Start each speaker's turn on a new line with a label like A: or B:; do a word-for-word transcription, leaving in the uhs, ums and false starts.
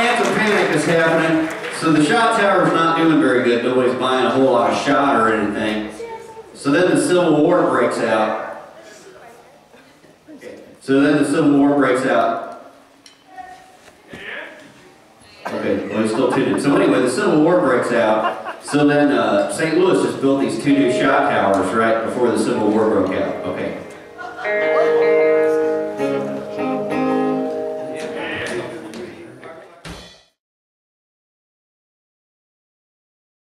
A: financial panic is happening, so the shot tower's not doing very good. Nobody's buying a whole lot of shot or anything. So then the Civil War breaks out. So then the Civil War breaks out. Okay, well, he's still tuned in. So anyway, the Civil War breaks out. So then uh, Saint Louis just built these two new shot towers right before the Civil War broke out. Okay.